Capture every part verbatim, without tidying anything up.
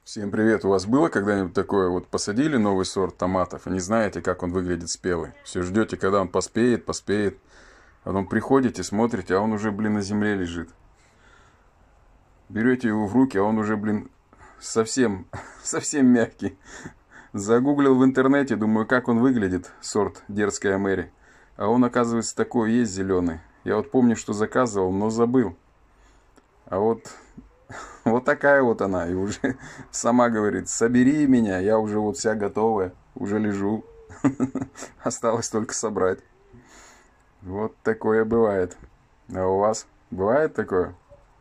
Всем привет! У вас было когда-нибудь такое, вот посадили новый сорт томатов и не знаете, как он выглядит спелый? Все ждете, когда он поспеет, поспеет. А потом приходите, смотрите, а он уже, блин, на земле лежит. Берете его в руки, а он уже, блин, совсем, совсем мягкий. Загуглил в интернете, думаю, как он выглядит, сорт Дерзкая Мэри. А он, оказывается, такой есть зеленый. Я вот помню, что заказывал, но забыл. А вот... Вот такая вот она. И уже сама говорит, собери меня, я уже вот вся готовая, уже лежу. Осталось только собрать. Вот такое бывает. А у вас бывает такое?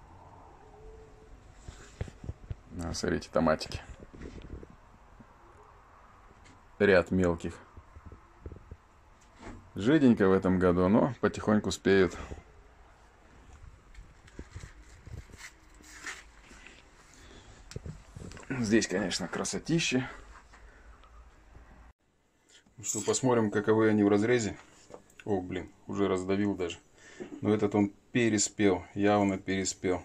Ну, смотрите, томатики. Ряд мелких. Жиденько в этом году, но потихоньку спеют. Здесь, конечно, красотища. Ну что, посмотрим, каковы они в разрезе. О, блин, уже раздавил даже. Но этот он переспел, явно переспел.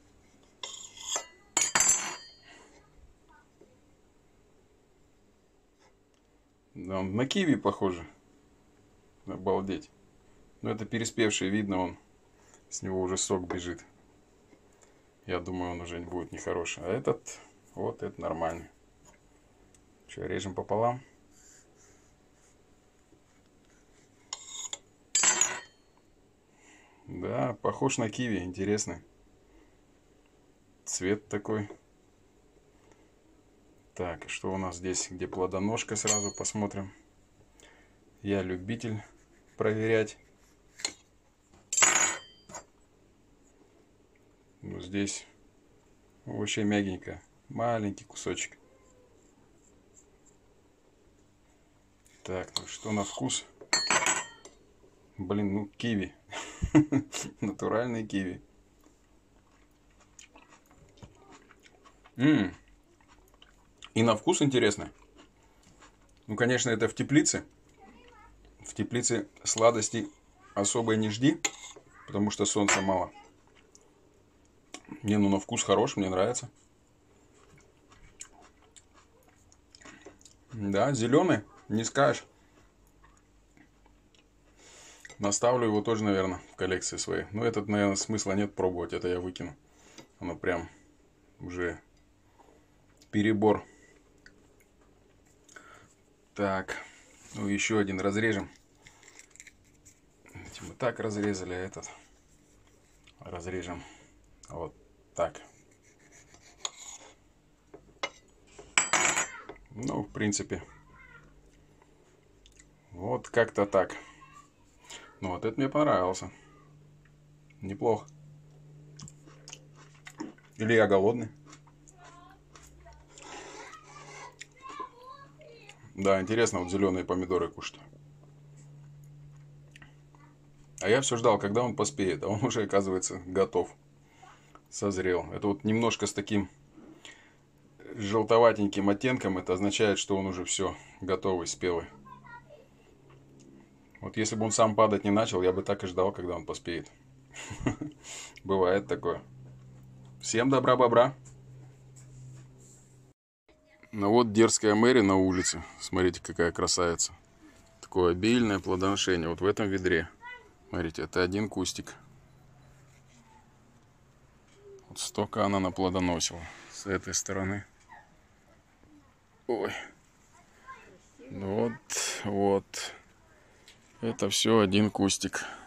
Да, он на киви похоже. Обалдеть. Но это переспевший, видно, он с него уже сок бежит. Я думаю, он уже не будет нехороший. А этот, вот это нормальный. Что, режем пополам? Да, похож на киви, интересный. Цвет такой. Так, что у нас здесь? Где плодоножка, сразу посмотрим. Я любитель проверять. Ну, здесь вообще мягенько. Маленький кусочек. Так, ну что на вкус? Блин, ну киви. Натуральный киви. М-м. И на вкус интересно. Ну, конечно, это в теплице. В теплице сладостей особо не жди, потому что солнца мало. Не, ну на вкус хорош, мне нравится. Да, зеленый, не скажешь. Наставлю его тоже, наверное, в коллекции своей. Но этот, наверное, смысла нет пробовать, это я выкину. Оно прям уже перебор. Так, ну еще один разрежем. Мы так разрезали, а этот разрежем вот так. Ну, в принципе, вот как-то так. Ну, вот это мне понравился. Неплохо. Или я голодный? Да, интересно вот зеленые помидоры кушать. А я все ждал, когда он поспеет. А он уже, оказывается, готов. Созрел. Это вот немножко с таким желтоватеньким оттенком. Это означает, что он уже все готовый, спелый. Вот если бы он сам падать не начал, я бы так и ждал, когда он поспеет. Бывает такое. Всем добра-бобра. Ну вот Дерзкая Мэри на улице. Смотрите, какая красавица. Такое обильное плодоношение. Вот в этом ведре. Смотрите, это один кустик. Вот столько она наплодоносила. С этой стороны. Ой. Вот, вот. Это все один кустик.